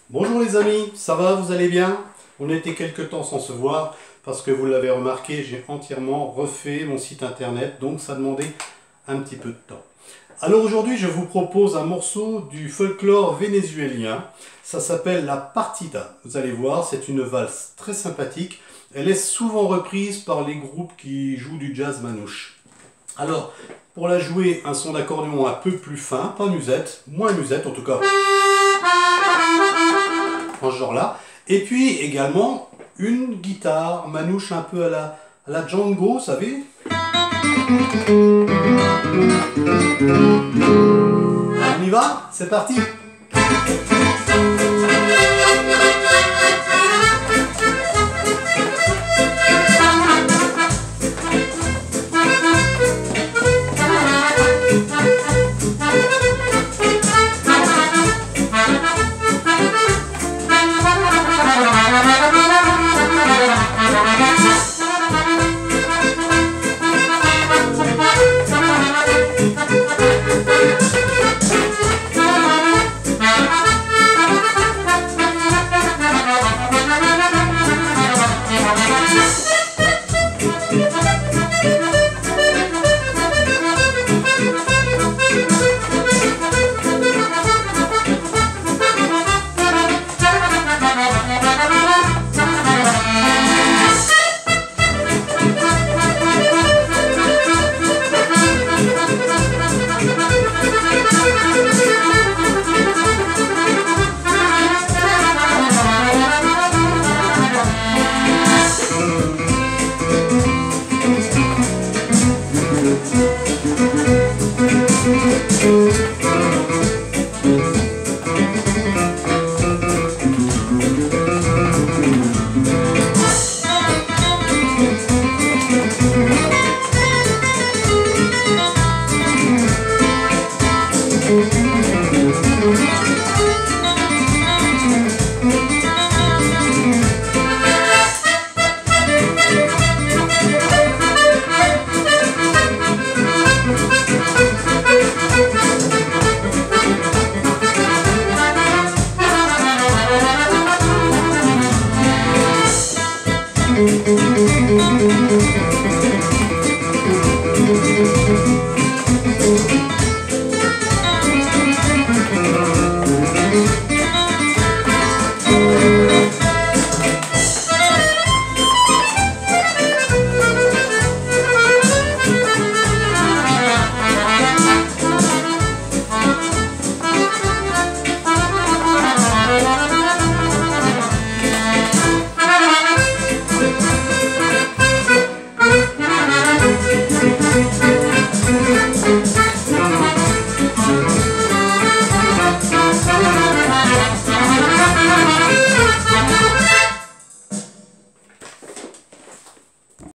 Bonjour les amis, ça va, vous allez bien? On était quelque temps sans se voir parce que vous l'avez remarqué, j'ai entièrement refait mon site internet, donc ça demandait un petit peu de temps. Alors aujourd'hui, je vous propose un morceau du folklore vénézuélien. Ça s'appelle la partida. Vous allez voir, c'est une valse très sympathique. Elle est souvent reprise par les groupes qui jouent du jazz manouche. Alors, pour la jouer, un son d'accordéon un peu plus fin, pas musette, moins musette en tout cas, en ce genre-là. Et puis également une guitare manouche un peu à la Django, vous savez. On y va? C'est parti!